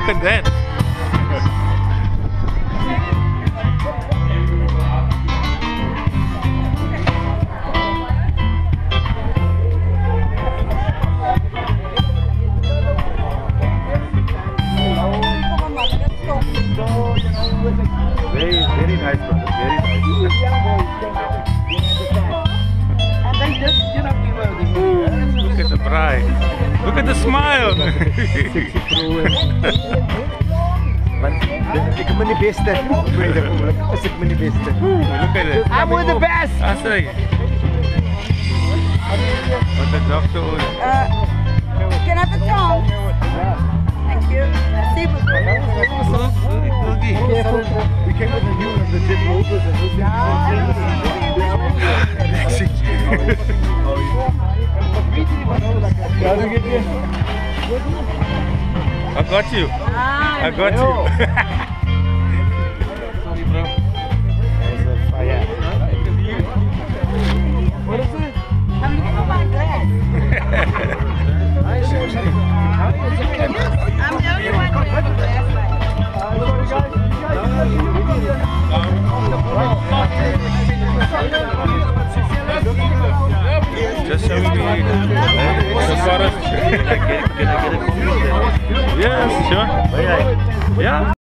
Look at that. Very nice, brother. Very nice. Look at the braai. Look at the smile. Ik ben de beste. Ik ben de beste. Look at it. I'm with the best. I say. What the doctor ordered. Can I have a tongue? Thank you. Merci beaucoup. We came with the new and the jet rovers and I got you. I got you. Sorry, bro. What is it? I'm looking for my glass. I'm the only one who has a glass. Just show me the forest. Can I get it? Yes, sure. Yeah.